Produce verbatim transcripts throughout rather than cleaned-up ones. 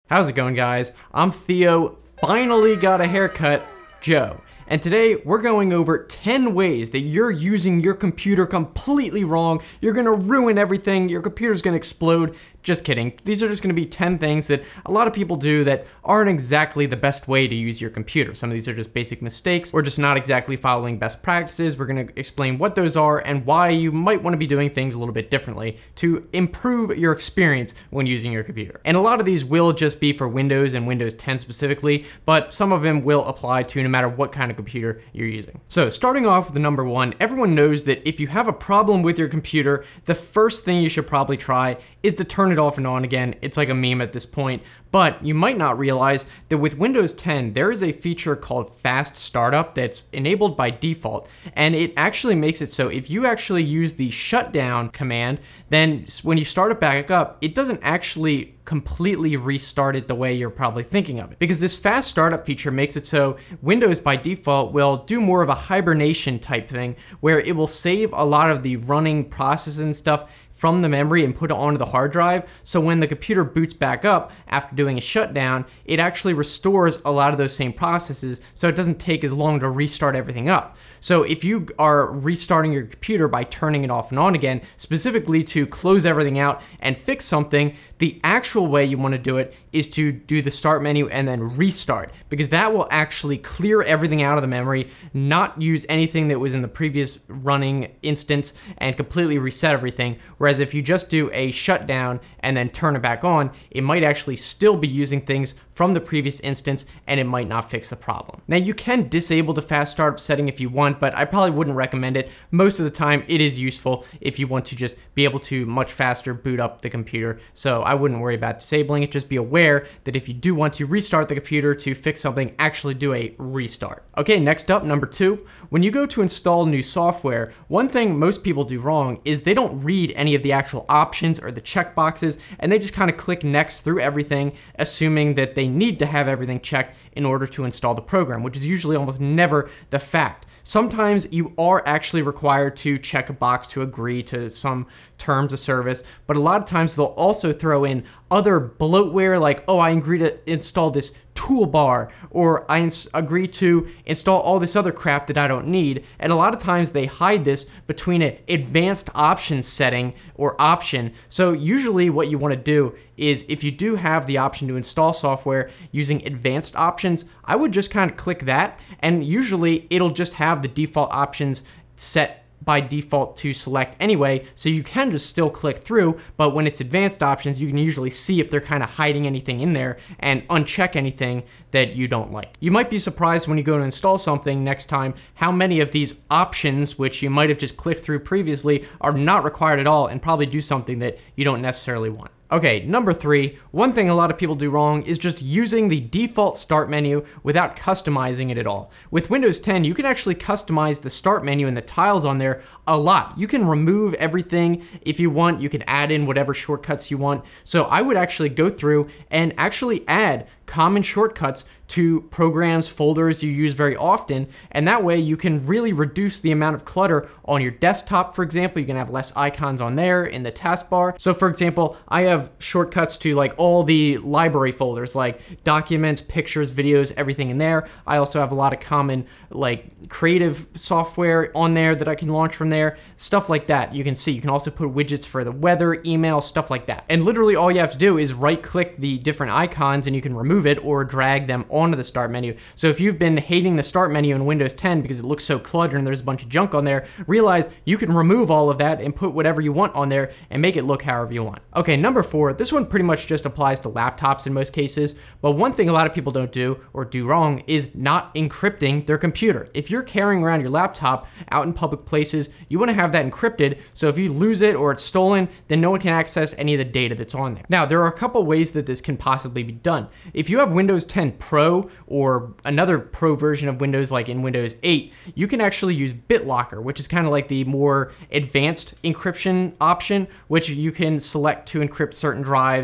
How's it going, guys? I'm Theo, finally got a haircut, Joe. And today we're going over ten ways that you're using your computer completely wrong. You're gonna ruin everything, your computer's gonna explode. Just kidding. These are just gonna be ten things that a lot of people do that aren't exactly the best way to use your computer. Some of these are just basic mistakes or just not exactly following best practices. We're gonna explain what those are and why you might wanna be doing things a little bit differently to improve your experience when using your computer. And a lot of these will just be for Windows and Windows ten specifically, but some of them will apply to no matter what kind of computer you're using. So starting off with the number one, everyone knows that if you have a problem with your computer, the first thing you should probably try is to turn it off and on again. It's like a meme at this point, but you might not realize that with Windows ten, there is a feature called Fast Startup that's enabled by default, and it actually makes it so if you actually use the shutdown command, then when you start it back up, it doesn't actually completely restart it the way you're probably thinking of it. Because this fast startup feature makes it so Windows by default will do more of a hibernation type thing where it will save a lot of the running processes and stuff from the memory and put it onto the hard drive. So when the computer boots back up after doing a shutdown, it actually restores a lot of those same processes so it doesn't take as long to restart everything up. So if you are restarting your computer by turning it off and on again, specifically to close everything out and fix something, the actual way you want to do it is to do the start menu and then restart, because that will actually clear everything out of the memory, not use anything that was in the previous running instance, and completely reset everything. Whereas if you just do a shutdown and then turn it back on, it might actually still be using things from the previous instance and it might not fix the problem. Now you can disable the fast startup setting if you want, but I probably wouldn't recommend it. Most of the time it is useful if you want to just be able to much faster boot up the computer. So I wouldn't worry about disabling it. Just be aware that if you do want to restart the computer to fix something, actually do a restart. Okay, next up, number two, when you go to install new software, one thing most people do wrong is they don't read any of the actual options or the checkboxes, and they just kind of click next through everything, assuming that they need to have everything checked in order to install the program, which is usually almost never the fact. Sometimes you are actually required to check a box to agree to some terms of service, but a lot of times they'll also throw in other bloatware like, oh, I agree to install this toolbar, or I agree to install all this other crap that I don't need. And a lot of times they hide this between an advanced options setting or option. So usually what you want to do is if you do have the option to install software using advanced options, I would just kind of click that, and usually it'll just have the default options set by default to select anyway, so you can just still click through, but when it's advanced options, you can usually see if they're kind of hiding anything in there and uncheck anything that you don't like. You might be surprised when you go to install something next time how many of these options, which you might have just clicked through previously, are not required at all and probably do something that you don't necessarily want. Okay, number three, one thing a lot of people do wrong is just using the default start menu without customizing it at all. With Windows ten, you can actually customize the start menu and the tiles on there a lot. You can remove everything if you want. You can add in whatever shortcuts you want. So I would actually go through and actually add common shortcuts to programs, folders you use very often, and that way you can really reduce the amount of clutter on your desktop. For example, you can have less icons on there in the taskbar. So for example, I have shortcuts to like all the library folders, like documents, pictures, videos, everything in there. I also have a lot of common like creative software on there that I can launch from there, stuff like that. You can see, you can also put widgets for the weather, email, stuff like that. And literally all you have to do is right click the different icons and you can remove it or drag them onto the start menu. So if you've been hating the start menu in Windows ten because it looks so cluttered and there's a bunch of junk on there, realize you can remove all of that and put whatever you want on there and make it look however you want. Okay, number four, this one pretty much just applies to laptops in most cases, but one thing a lot of people don't do or do wrong is not encrypting their computer. If you're carrying around your laptop out in public places, you want to have that encrypted, so if you lose it or it's stolen, then no one can access any of the data that's on there. Now, there are a couple ways that this can possibly be done. If you have Windows ten Pro or another Pro version of Windows like in Windows eight, you can actually use BitLocker, which is kind of like the more advanced encryption option, which you can select to encrypt certain drives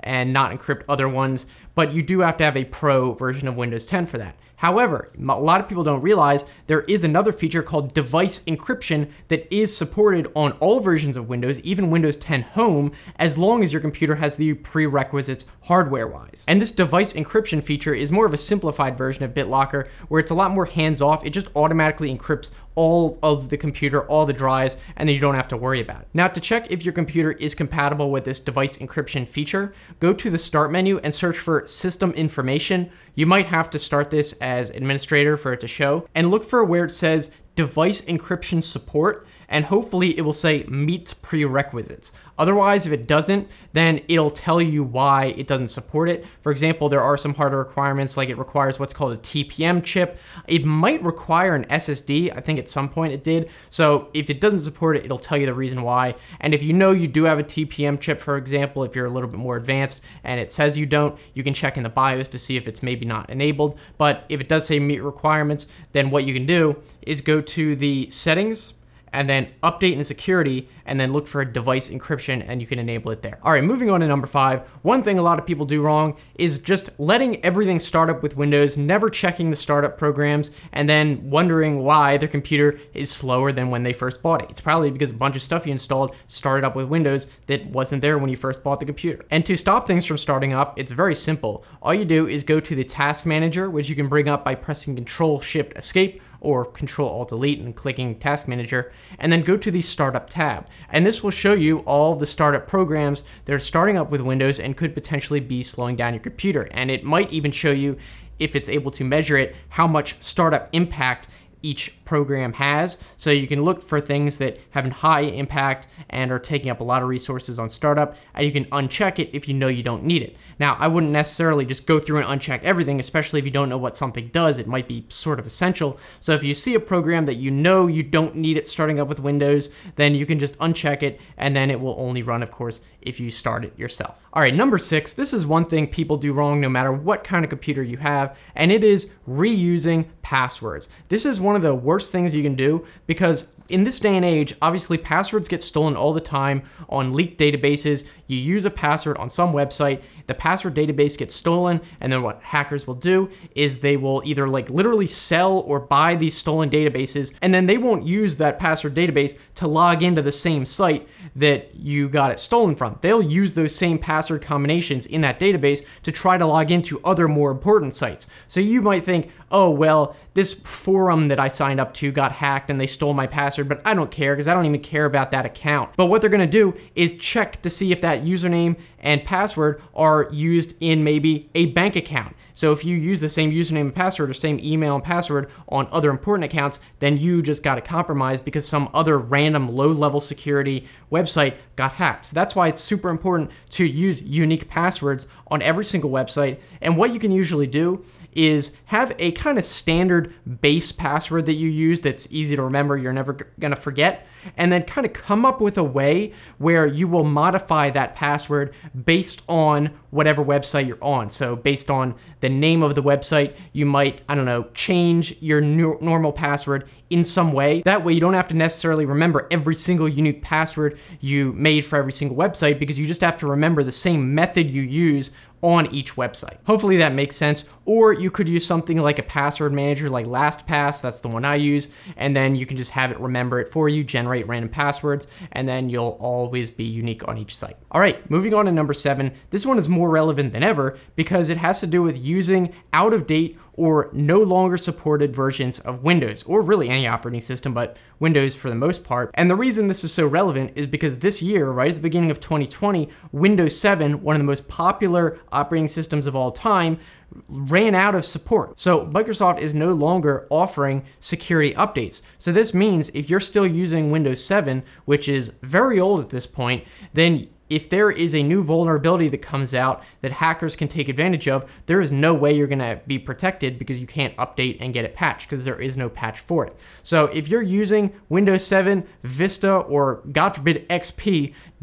and not encrypt other ones, but you do have to have a pro version of Windows ten for that. However, a lot of people don't realize there is another feature called device encryption that is supported on all versions of Windows, even Windows ten Home, as long as your computer has the prerequisites hardware-wise. And this device encryption feature is more of a simplified version of BitLocker, where it's a lot more hands-off. It just automatically encrypts all of the computer, all the drives, and then you don't have to worry about it. Now, to check if your computer is compatible with this device encryption feature, go to the Start menu and search for System Information. You might have to start this as administrator for it to show, and look for where it says Device Encryption Support, and hopefully it will say meets prerequisites. Otherwise, if it doesn't, then it'll tell you why it doesn't support it. For example, there are some hardware requirements, like it requires what's called a T P M chip. It might require an S S D. I think at some point it did. So if it doesn't support it, it'll tell you the reason why. And if you know you do have a T P M chip, for example, if you're a little bit more advanced and it says you don't, you can check in the BIOS to see if it's maybe not enabled. But if it does say meet requirements, then what you can do is go to the settings, and then update and security, and then look for a device encryption, and you can enable it there. All right, moving on to number five. One thing a lot of people do wrong is just letting everything start up with Windows, never checking the startup programs, and then wondering why their computer is slower than when they first bought it. It's probably because a bunch of stuff you installed started up with Windows that wasn't there when you first bought the computer. And to stop things from starting up, it's very simple. All you do is go to the Task Manager, which you can bring up by pressing Control Shift Escape, or Control Alt Delete and clicking Task Manager, and then go to the Startup tab. And this will show you all the startup programs that are starting up with Windows and could potentially be slowing down your computer. And it might even show you, if it's able to measure it, how much startup impact each program has. So you can look for things that have a high impact and are taking up a lot of resources on startup, and you can uncheck it if you know you don't need it. Now, I wouldn't necessarily just go through and uncheck everything, especially if you don't know what something does. It might be sort of essential. So if you see a program that you know you don't need it starting up with Windows, then you can just uncheck it, and then it will only run, of course, if you start it yourself. All right, number six, this is one thing people do wrong no matter what kind of computer you have, and it is reusing passwords. This is one of the worst things you can do, because in this day and age, obviously passwords get stolen all the time on leaked databases. You use a password on some website, the password database gets stolen, and then what hackers will do is they will either like literally sell or buy these stolen databases, and then they won't use that password database to log into the same site that you got it stolen from. They'll use those same password combinations in that database to try to log into other more important sites. So you might think, oh, well, this forum that I signed up to got hacked and they stole my password, but I don't care because I don't even care about that account. But what they're gonna do is check to see if that username and password are used in maybe a bank account. So if you use the same username and password or same email and password on other important accounts, then you just got compromised because some other random low-level security website got hacked. So that's why it's super important to use unique passwords on every single website. And what you can usually do is have a kind of standard base password that you use that's easy to remember, you're never gonna forget, and then kind of come up with a way where you will modify that password based on whatever website you're on. So based on the name of the website, you might, I don't know, change your new normal password in some way. That way you don't have to necessarily remember every single unique password you made for every single website, because you just have to remember the same method you use on each website. Hopefully that makes sense. Or you could use something like a password manager like LastPass, that's the one I use, and then you can just have it remember it for you, generate random passwords, and then you'll always be unique on each site. All right, moving on to number seven. This one is more relevant than ever because it has to do with using out of date or no longer supported versions of Windows, or really any operating system, but Windows for the most part. And the reason this is so relevant is because this year, right at the beginning of twenty twenty, Windows seven, one of the most popular operating systems of all time, ran out of support. So Microsoft is no longer offering security updates. So this means if you're still using Windows seven, which is very old at this point, then if there is a new vulnerability that comes out that hackers can take advantage of, there is no way you're gonna be protected because you can't update and get it patched because there is no patch for it. So if you're using Windows seven, Vista, or God forbid X P,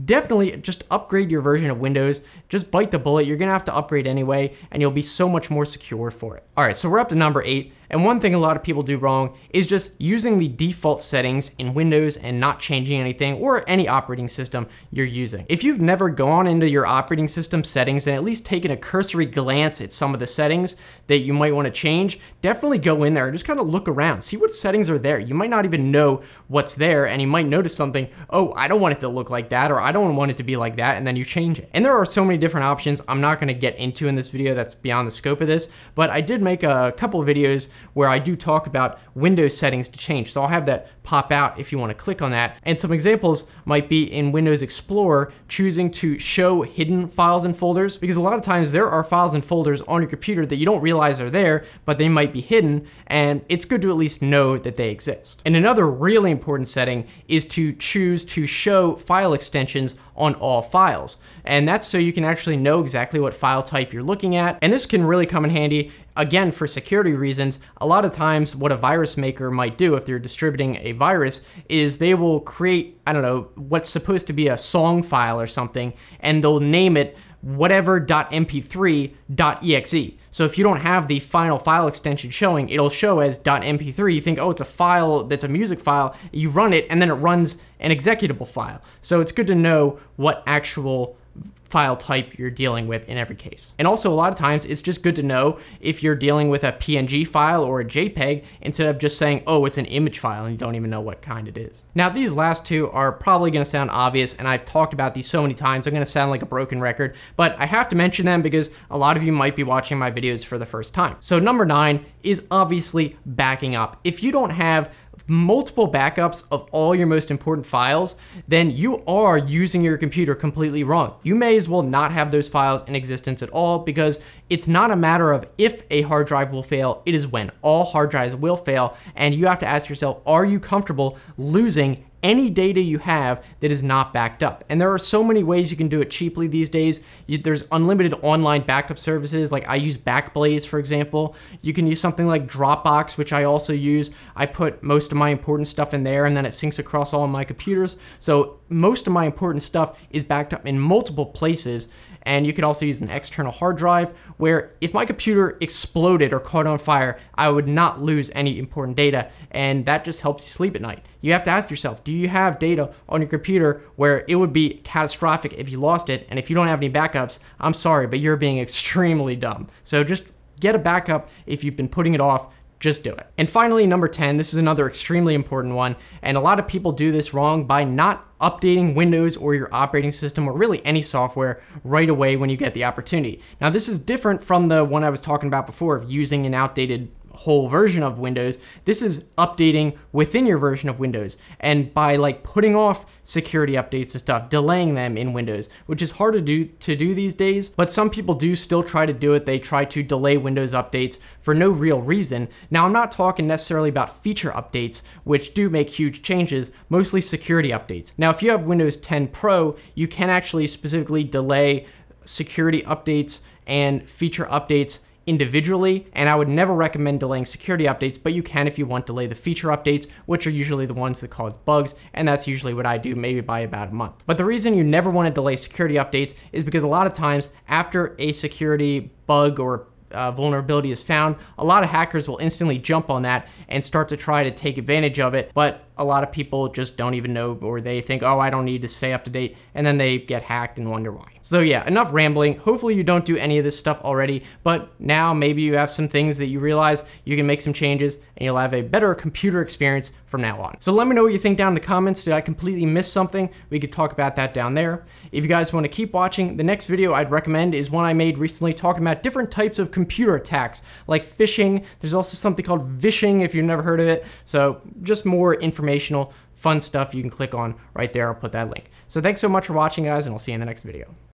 definitely just upgrade your version of Windows. Just bite the bullet. You're gonna have to upgrade anyway, and you'll be so much more secure for it. All right, so we're up to number eight. And one thing a lot of people do wrong is just using the default settings in Windows and not changing anything, or any operating system you're using. If you've never gone into your operating system settings and at least taken a cursory glance at some of the settings that you might want to change, definitely go in there and just kind of look around, see what settings are there. You might not even know what's there, and you might notice something, oh, I don't want it to look like that, or I don't want it to be like that, and then you change it. And there are so many different options I'm not going to get into in this video. That's beyond the scope of this, but I did make a couple of videos where I do talk about Windows settings to change. So I'll have that pop out if you want to click on that. And some examples might be in Windows Explorer, choosing to show hidden files and folders, because a lot of times there are files and folders on your computer that you don't realize are there, but they might be hidden, and it's good to at least know that they exist. And another really important setting is to choose to show file extensions on all files. And that's so you can actually know exactly what file type you're looking at. And this can really come in handy, again, for security reasons. A lot of times what a virus maker might do if they're distributing a virus is they will create, I don't know, what's supposed to be a song file or something, and they'll name it whatever M P three dot E X E. So if you don't have the final file extension showing, it'll show as M P three. You think, oh, it's a file that's a music file. You run it, and then it runs an executable file. So it's good to know what actual file type you're dealing with in every case. And also, a lot of times it's just good to know if you're dealing with a P N G file or a JPEG, instead of just saying, oh, it's an image file, and you don't even know what kind it is. Now, these last two are probably gonna sound obvious, and I've talked about these so many times, I'm gonna sound like a broken record, but I have to mention them because a lot of you might be watching my videos for the first time. So number nine is obviously backing up. If you don't have multiple backups of all your most important files, then you are using your computer completely wrong. You may as well not have those files in existence at all, because it's not a matter of if a hard drive will fail, it is when all hard drives will fail, and you have to ask yourself, are you comfortable losing any data you have that is not backed up? And there are so many ways you can do it cheaply these days. You, there's unlimited online backup services, like I use Backblaze, for example. You can use something like Dropbox, which I also use. I put most of my important stuff in there, and then it syncs across all of my computers. So most of my important stuff is backed up in multiple places. And you could also use an external hard drive, where if my computer exploded or caught on fire, I would not lose any important data, and that just helps you sleep at night. You have to ask yourself, do you have data on your computer where it would be catastrophic if you lost it? And if you don't have any backups, I'm sorry, but you're being extremely dumb. So just get a backup. If you've been putting it off, just do it. And finally, number ten, this is another extremely important one, and a lot of people do this wrong by not updating Windows or your operating system, or really any software, right away when you get the opportunity. Now, this is different from the one I was talking about before of using an outdated whole version of Windows. This is updating within your version of Windows, and by like putting off security updates and stuff, delaying them in Windows, which is hard to do to do these days, but some people do still try to do it. They try to delay Windows updates for no real reason. Now, I'm not talking necessarily about feature updates, which do make huge changes, mostly security updates. Now, if you have Windows ten Pro, you can actually specifically delay security updates and feature updates individually, and I would never recommend delaying security updates, but you can if you want to delay the feature updates, which are usually the ones that cause bugs, and that's usually what I do, maybe by about a month. But the reason you never want to delay security updates is because a lot of times after a security bug or Uh, vulnerability is found, a lot of hackers will instantly jump on that and start to try to take advantage of it, but a lot of people just don't even know, or they think, oh, I don't need to stay up to date, and then they get hacked and wonder why. So yeah, enough rambling. Hopefully you don't do any of this stuff already, but now maybe you have some things that you realize you can make some changes, and you'll have a better computer experience from now on. So let me know what you think down in the comments. Did I completely miss something? We could talk about that down there. If you guys want to keep watching, the next video I'd recommend is one I made recently talking about different types of computer attacks, like phishing. There's also something called vishing, if you've never heard of it. So just more informational, fun stuff you can click on right there. I'll put that link. So thanks so much for watching, guys, and I'll see you in the next video.